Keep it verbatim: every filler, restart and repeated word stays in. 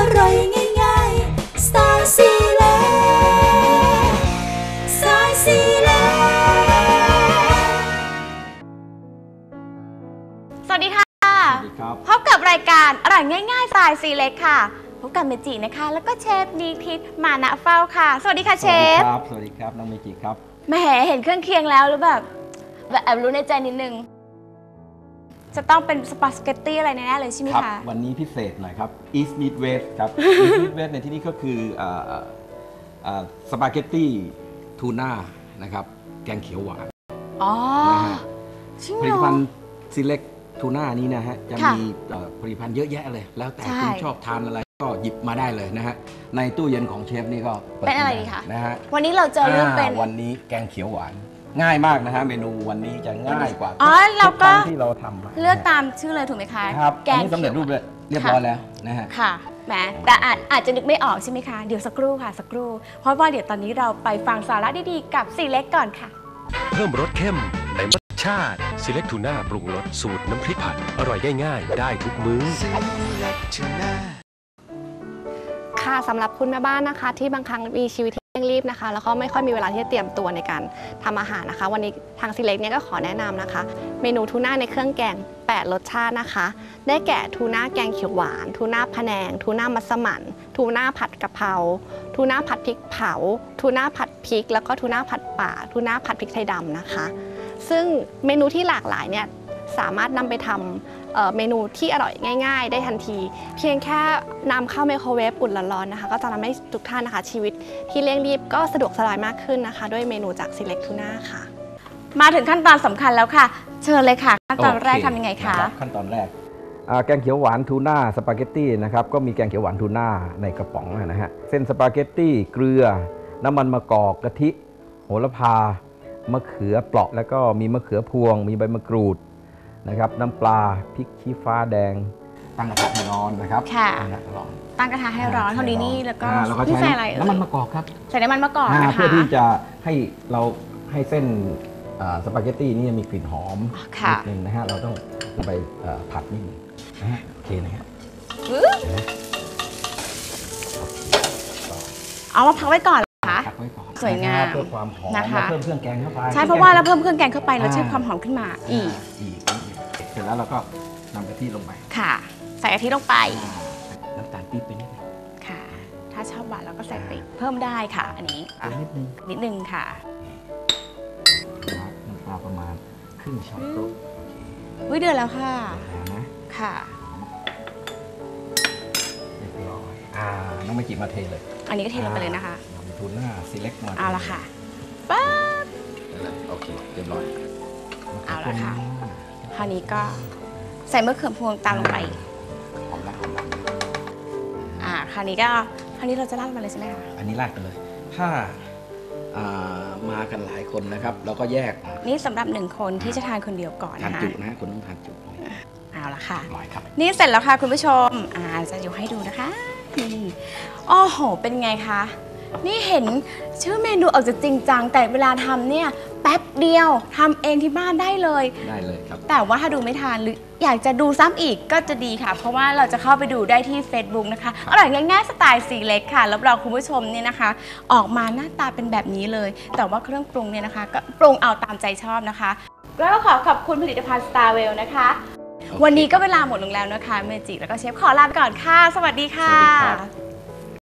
ร่อยง่ายๆสไตล์ซีเล็กสไตล์ซีเล็กสวัสดีค่ะพบกับรายการอร่อยง่ายๆสไตล์ซีเล็กค่ะพบกับเมจินะคะแล้วก็เชฟนิทิศมานะเฝ้าค่ะสวัสดีค่ะเชฟครับสวัสดีครับน้องเมจิครับแหมเห็นเครื่องเคียงแล้วหรือแบบแบบแอบรู้ในใจนิดนึงจะต้องเป็นสปาเกตตี้อะไรแน่ๆเลยใช่ไหมคะครับวันนี้พิเศษหน่อยครับ East Meet West ครับ East Meet West ในที่นี้ก็คือสปาเกตตี้ทูน่านะครับแกงเขียวหวานอ๋อผลิตภัณฑ์ซีเล็กทูน่านี้นะฮะจะมีผลิตภัณฑ์เยอะแยะเลยแล้วแต่คุณชอบทานอะไรก็หยิบมาได้เลยนะฮะในตู้เย็นของเชฟนี่ก็เป็นอะไรดีคะนะฮะวันนี้เราจะเลือกเป็นวันนี้แกงเขียวหวานง่ายมากนะฮะเมนูวันนี้จะง่ายกว่าอ๋อเราก็ที่เราทำเลือกตามชื่อเลยถูกไหมคะครับแกงสำเร็จรูปเลยเรียบร้อยแล้วนะฮะค่ะแหมแต่อาจอาจจะนึกไม่ออกใช่ไหมคะเดี๋ยวสักครู่ค่ะสักครู่เพราะว่าเดี๋ยวตอนนี้เราไปฟังสาระดีๆกับซีเล็กก่อนค่ะเพิ่มรสเข้มในรสชาติซีเล็กทูน่าปรุงรสสูตรน้ำพริกผัดอร่อยง่ายๆได้ทุกมื้อค่ะสำหรับคุณแม่บ้านนะคะที่บางครั้งมีชีวิตที่เร่งรีบนะคะแล้วก็ไม่ค่อยมีเวลาที่จะเตรียมตัวในการทำอาหารนะคะวันนี้ทางซีเล็กเนี่ยก็ขอแนะนำนะคะเมนูทูน่าในเครื่องแกงแปดรสชาตินะคะได้แก่ทูน่าแกงเขียวหวานทูน่าพะแนงทูน่ามัสมั่นทูน่าผัดกะเพราทูน่าผัดพริกเผาทูน่าผัดพริกแล้วก็ทูน่าผัดป่าทูน่าผัดพริกไทยดำนะคะซึ่งเมนูที่หลากหลายเนี่ยสามารถนำไปทำเมนูที่อร่อยง่ายๆได้ทันทีเพียงแค่นำเข้าไมโครเวฟอุ่นร้อนๆนะคะก็จะทำให้ทุกท่านนะคะชีวิตที่เร่งรีบก็สะดวกสบายมากขึ้นนะคะด้วยเมนูจากซีเล็กทูน่าค่ะมาถึงขั้นตอนสำคัญแล้วค่ะเชิญเลยค่ะขั้นตอนแรกทำยังไงคะขั้นตอนแรกแกงเขียวหวานทูน่าสปาเกตตี้นะครับก็มีแกงเขียวหวานทูน่าในกระป๋องนะฮะเส้นสปาเกตตี้เกลือน้ำมันมะกอกกะทิโหระพามะเขือเปราะแล้วก็มีมะเขือพวงมีใบมะกรูดนะครับน้ำปลาพริกชี้ฟ้าแดงตั้งกระทะให้ร้อนนะครับค่ะตั้งกระทะให้ร้อนเท่านี้นี่แล้วก็ใส่อะไรน้ำมันมะกอกครับใส่น้ำมันมะกอกนะคะเพื่อที่จะให้เราให้เส้นสปาเกตตี้นี่มีกลิ่นหอมนิดนึงนะฮะเราต้องไปผัดนิดนึงนะฮะโอเคนะฮะเอามาพักไว้ก่อนค่ะพักไว้ก่อนสวยงามเพื่อความหอมนะคะเพิ่มเครื่องแกงเข้าไปใช่เพราะว่าเราเพิ่มเครื่องแกงเข้าไปเราเพิ่มความหอมขึ้นมาอีกเสร็จแล้วเราก็นำกะทิลงไปค่ะใส่กะทิลงไปน้ำตาลปี๊บไปนิดนึงค่ะถ้าชอบหวานเราก็ใส่ไปเพิ่มได้ค่ะอันนี้นิดนึงนิดนึงค่ะน้ำปลาประมาณครึ่งช้อนโต๊ะวิเดือดแล้วค่ะนะค่ะเรียบร้อยอ่าน้องไม่จิบมาเทเลยอันนี้ก็เทลงไปเลยนะคะน้ำทูน่าซีเล็กมาเอาละค่ะปั๊บโอเคเรียบร้อยเอาละค่ะคราวนี้ก็ใส่มะเขือพวงตามลงไปหอมละหอมละอ่าคราวนี้ก็คราวนี้เราจะราดมาเลยใช่ไหมคะอันนี้ราดกันเลยถ้ามากันหลายคนนะครับเราก็แยกนี่สำหรับหนึ่งคนที่จะทานคนเดียวก่อนนะคะทานจุนะคุณต้องทานจุเอาละค่ะอร่อยครับนี่เสร็จแล้วค่ะคุณผู้ชมอ่าจะยกให้ดูนะคะนี่โอ้โหเป็นไงคะนี่เห็นชื่อเมนูออกจะจริงจังแต่เวลาทำเนี่ยแป๊บเดียวทำเองที่บ้านได้เลยได้เลยครับแต่ว่าถ้าดูไม่ทันหรืออยากจะดูซ้ำอีกก็จะดีค่ะเพราะว่าเราจะเข้าไปดูได้ที่ Facebook นะคะอร่อยง่ายๆสไตล์ซีเล็กค่ะรับรองคุณผู้ชมเนี่ยนะคะออกมาหน้าตาเป็นแบบนี้เลยแต่ว่าเครื่องปรุงเนี่ยนะคะก็ปรุงเอาตามใจชอบนะคะแล้วก็ขอขอบคุณผลิตภัณฑ์ Starwell นะคะ okay. วันนี้ก็เวลาหมดลงแล้วนะคะเมจิแล้วก็เชฟขอลาไปก่อนค่ะสวัสดีค่ะ